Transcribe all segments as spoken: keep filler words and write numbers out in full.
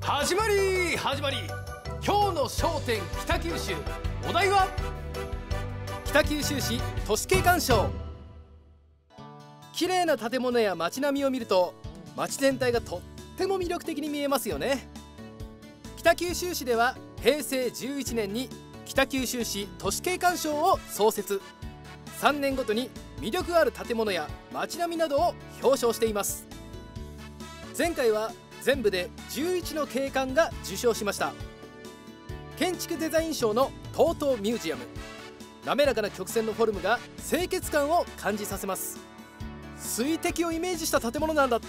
始まり始まり。今日の焦点北九州、お題は北九州市都市景観賞。綺麗な建物や街並みを見ると街全体がとっても魅力的に見えますよね。北九州市ではへいせいじゅういちねんに北九州市都市景観賞を創設。さんねんごとに魅力ある建物や街並みなどを表彰しています。前回は全部でじゅういちの景観が受賞しました。建築デザイン賞の トートミュージアム。滑らかな曲線のフォルムが清潔感を感じさせます。水滴をイメージした建物なんだって。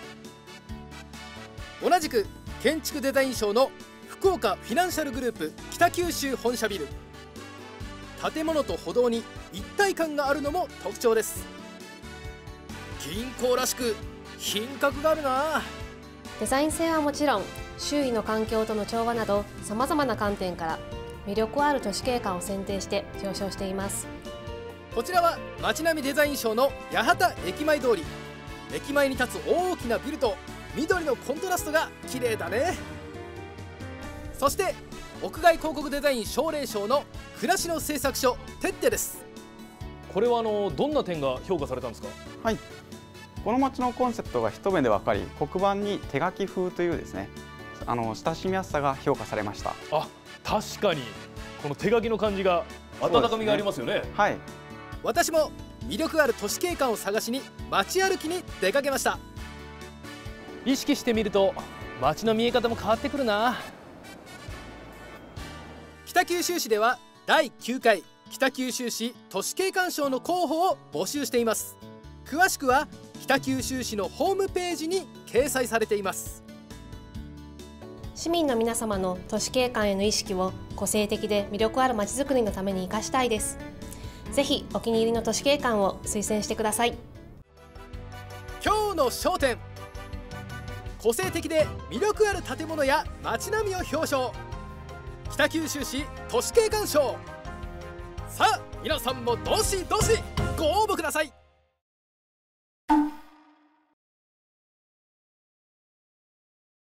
同じく建築デザイン賞の福岡フィナンシャルグループ北九州本社ビル。建物と歩道に一体感があるのも特徴です。銀行らしく品格があるな。 デザイン性はもちろん、周囲の環境との調和などさまざまな観点から魅力ある都市景観を選定して表彰しています。 こちらは街並みデザイン賞の八幡駅前通り。駅前に立つ大きなビルと緑のコントラストが綺麗だね。そして屋外広告デザイン奨励賞の暮らしの製作所テッテです。 これはあのどんな点が評価されたんですか？ はい、この街のコンセプトが一目で分かり、黒板に手書き風というですね、あの親しみやすさが評価されました。 あ、確かにこの手書きの感じが温かみがありますよね。 はい、 私も魅力ある都市景観を探しに街歩きに出かけました。意識してみると街の見え方も変わってくるな。北九州市ではだいきゅうかい北九州市都市景観賞の候補を募集しています。詳しくは北九州市のホームページに掲載されています。 市民の皆様の都市景観への意識を個性的で魅力ある街づくりのために生かしたいです。ぜひお気に入りの都市景観を推薦してください。 今日の焦点、個性的で魅力ある建物や街並みを表彰、北九州市都市景観賞。さあ皆さんもどしどしご応募ください。